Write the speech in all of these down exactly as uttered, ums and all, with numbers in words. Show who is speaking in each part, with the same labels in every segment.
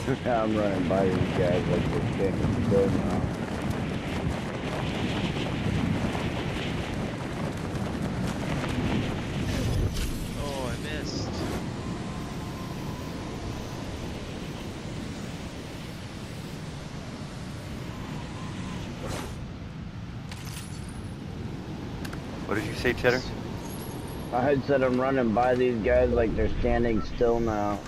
Speaker 1: I'm running by these guys like they're standing still now.
Speaker 2: Oh, I missed.
Speaker 3: What did you say, Cheddar?
Speaker 1: I had said I'm running by these guys like they're standing still now.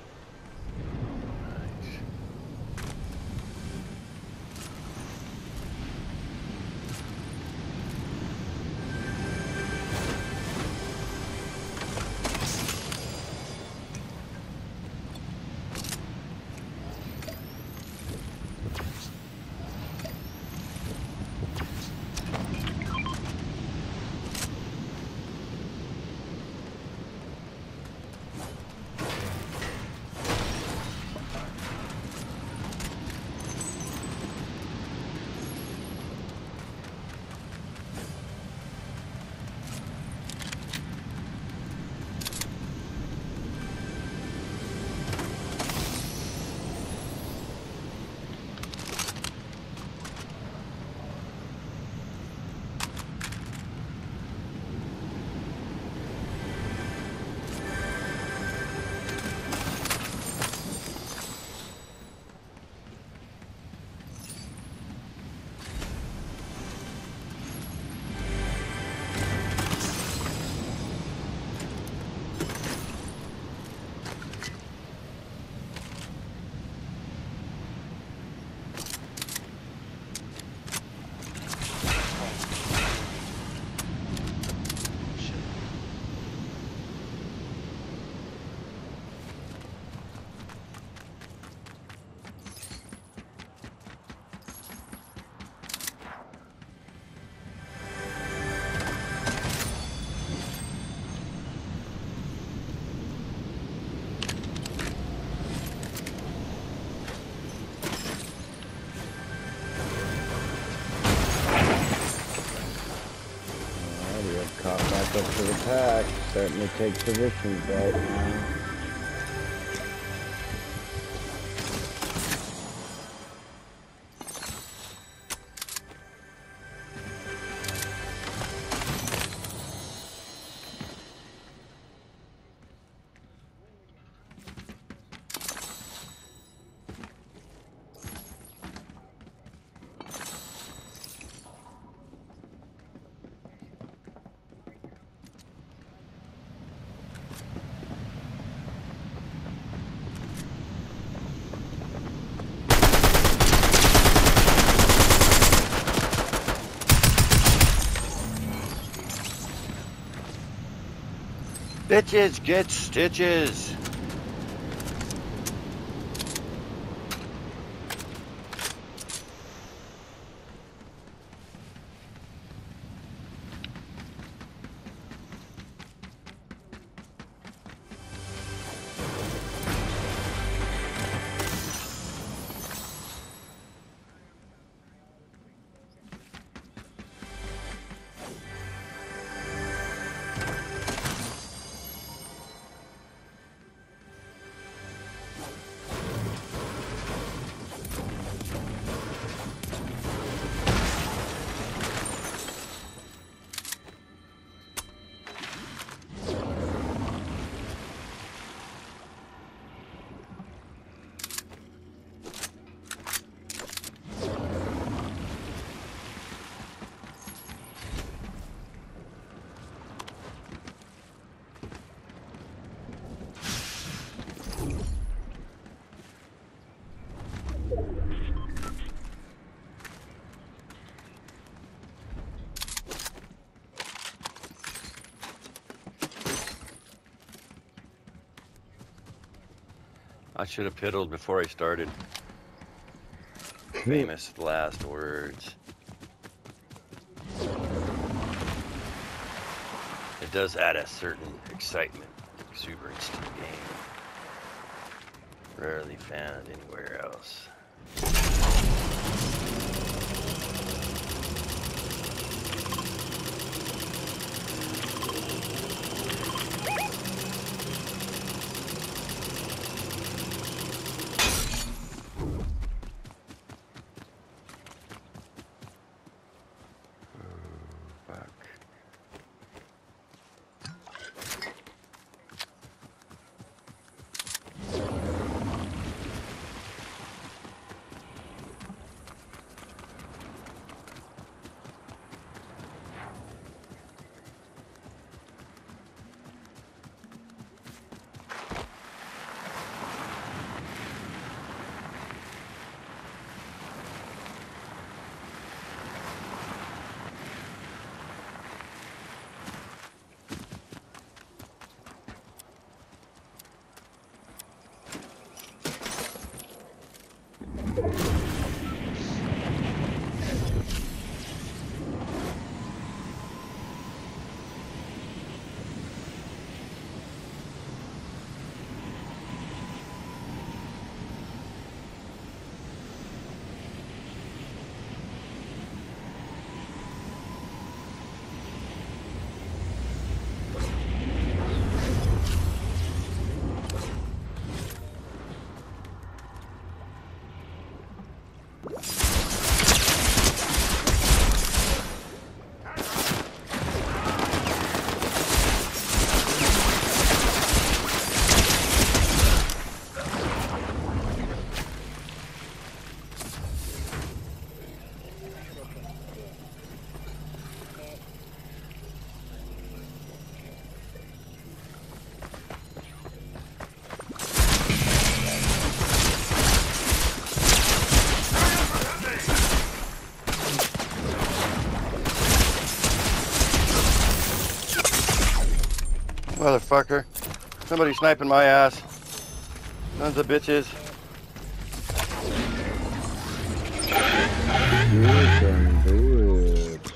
Speaker 1: Caught back up to the pack, starting to take positions right now.
Speaker 3: Bitches, get stitches! I should have piddled before I started. Famous last words. It does add a certain excitement, exuberance to the game. Rarely found anywhere else.
Speaker 4: Motherfucker. Somebody sniping my ass. Sons of bitches.
Speaker 1: You can do it.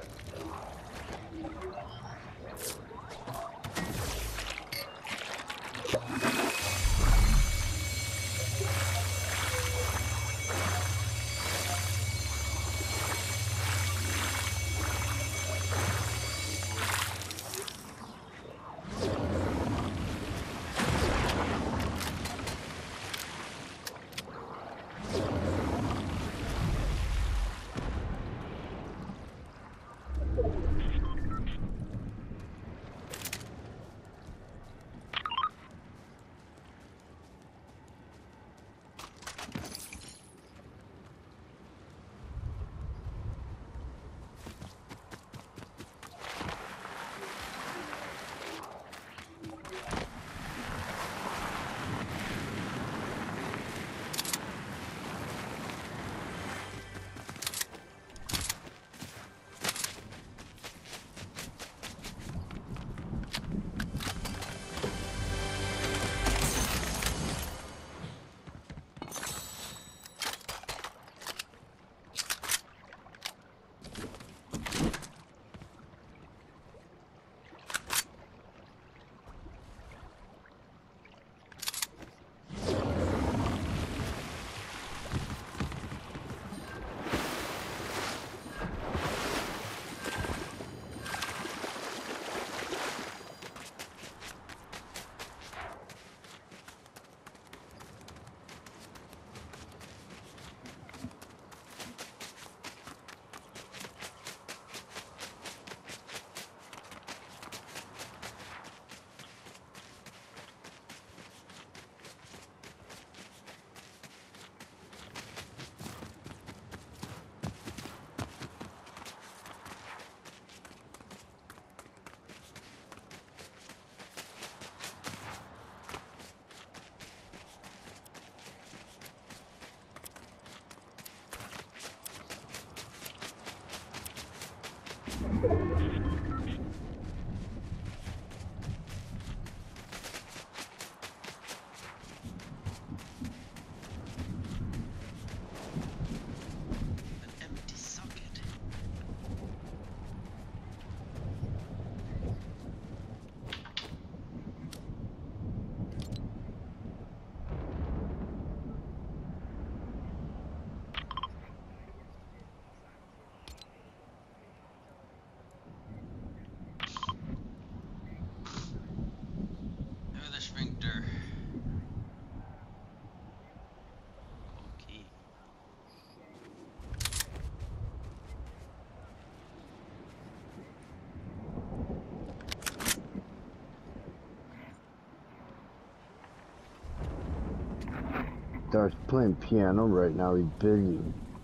Speaker 1: Darth's playing piano right now, he's busy.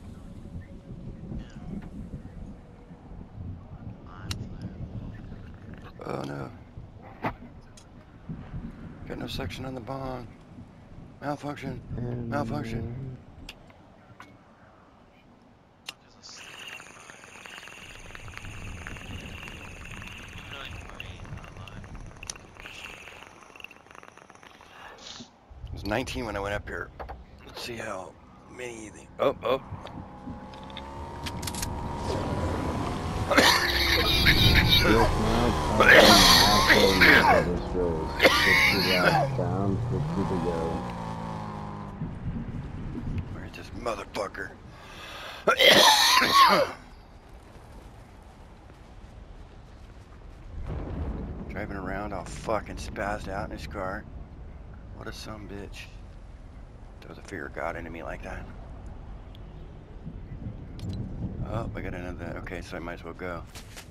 Speaker 4: Oh no. Got no section on the bong. Malfunction.
Speaker 1: And
Speaker 4: Malfunction. It was nineteen when I went up here. Let's see how
Speaker 3: many of these. Oh, oh.
Speaker 1: Yes, now it's halfway into this race. fifty laps down, fifty to go.
Speaker 3: Where's this motherfucker? Driving around all fucking spazzed out in his car. What a son of a bitch. Throws a fear of God into me like that. Oh, I got another. Okay, so I might as well go.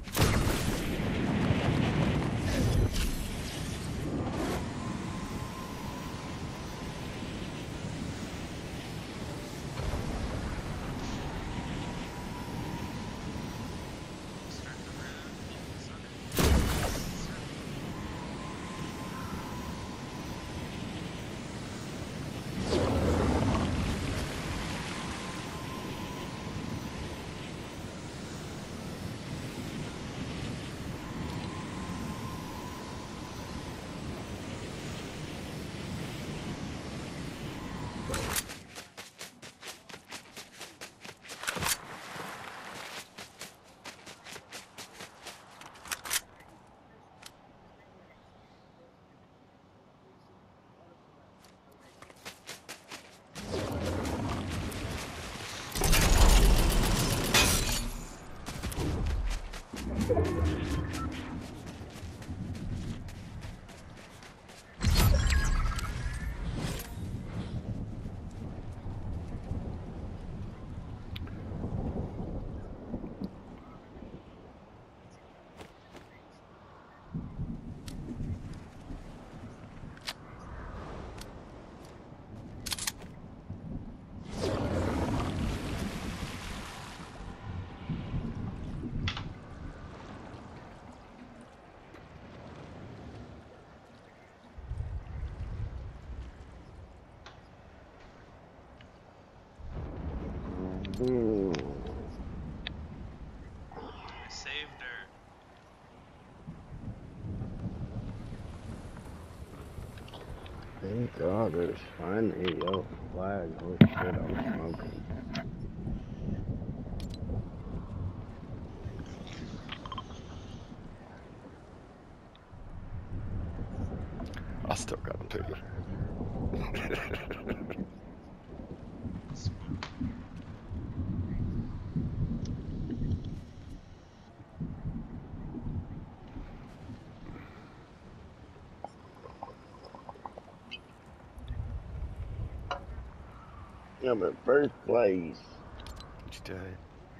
Speaker 1: Ooh.
Speaker 2: I saved her.
Speaker 1: Thank God there's finally a yellow flag. Holy shit, I'm smoking.
Speaker 4: I still got to pee.
Speaker 1: I'm in first place.
Speaker 4: She died.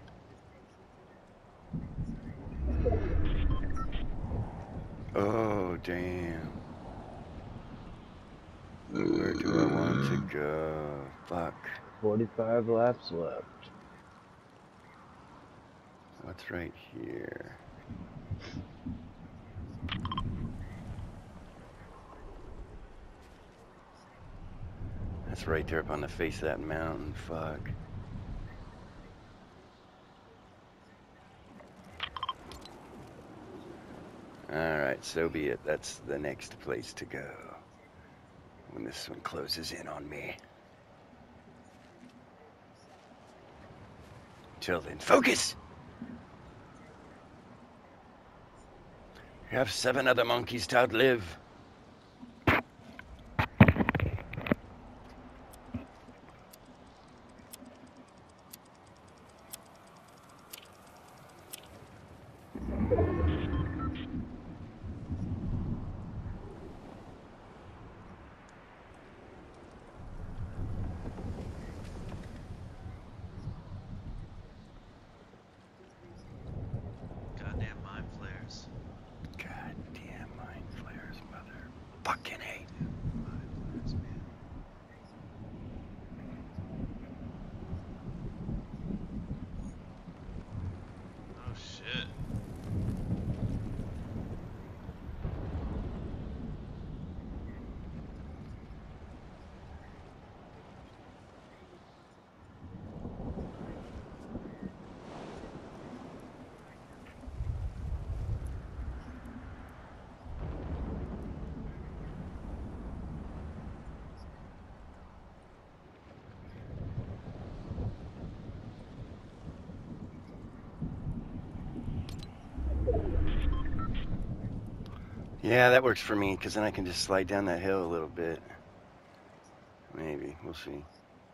Speaker 4: Oh, damn. Where do I want to go? Fuck.
Speaker 1: forty-five laps left.
Speaker 4: What's right here? That's right there up on the face of that mountain. Fuck. Alright, so be it. That's the next place to go. When this one closes in on me. Till then, focus! You have seven other monkeys to outlive.
Speaker 2: Goddamn mind flares.
Speaker 4: Goddamn mind flares, mother.
Speaker 3: Yeah, that works for me, because then I can just slide down that hill a little bit. Maybe. We'll see.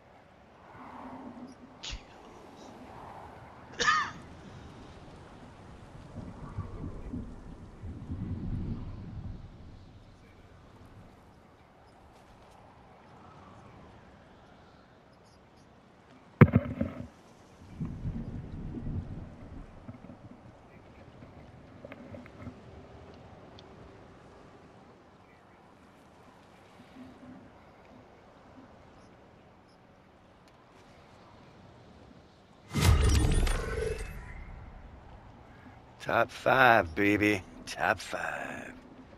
Speaker 3: Top five, baby. Top five.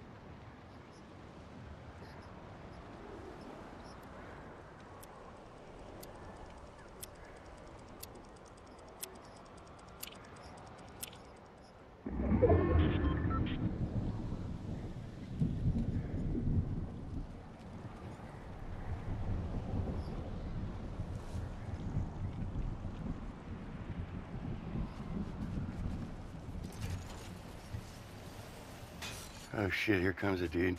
Speaker 3: Oh shit, here comes a dude.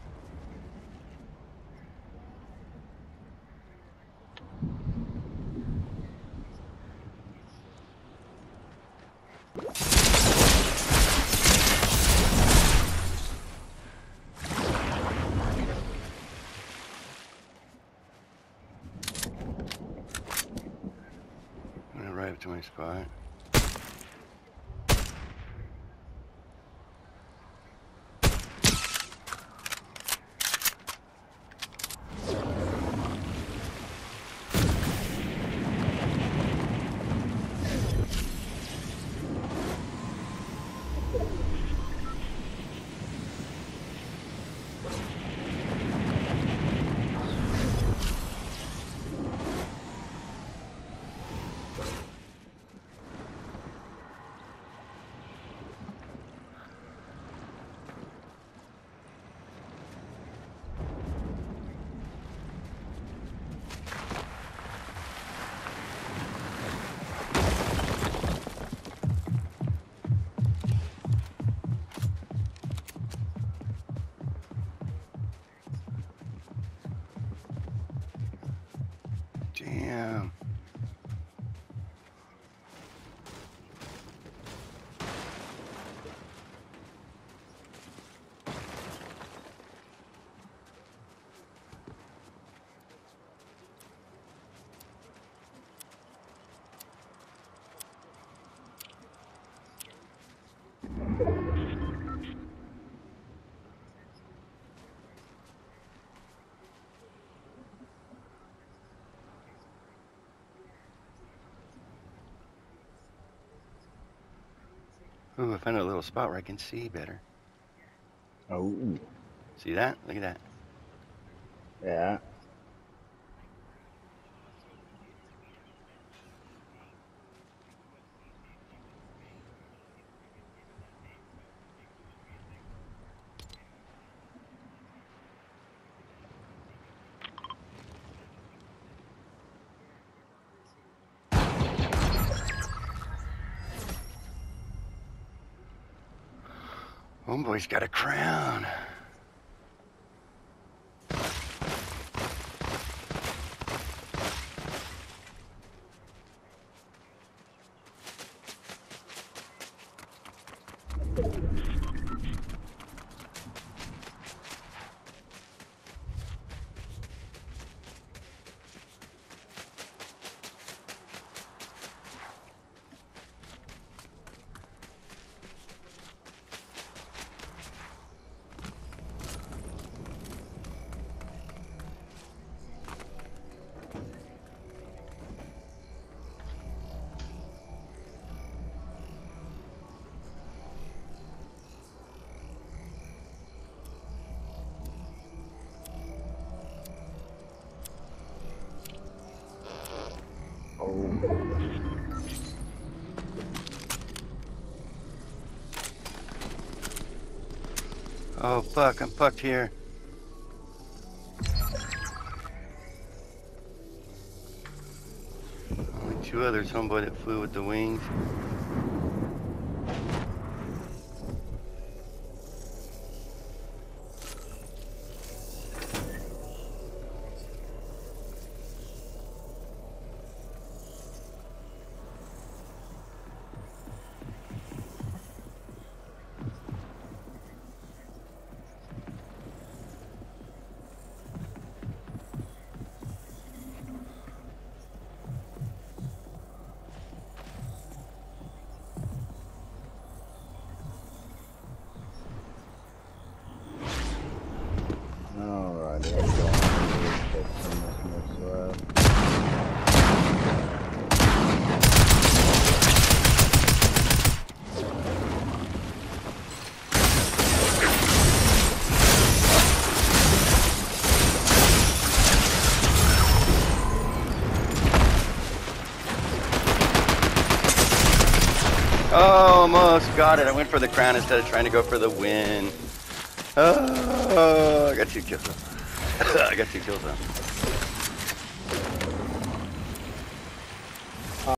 Speaker 3: I'm gonna ride up to my spot. Damn. Ooh, I found a little spot where I can see better.
Speaker 1: Oh,
Speaker 3: See that? Look at that.
Speaker 1: yeah.
Speaker 3: Homeboy's got a crown. Oh fuck, I'm fucked here. Only two others, homeboy that flew with the wings. Oh, almost got it. I went for the crown instead of trying to go for the win. Oh, I got two kills. I got two kills on.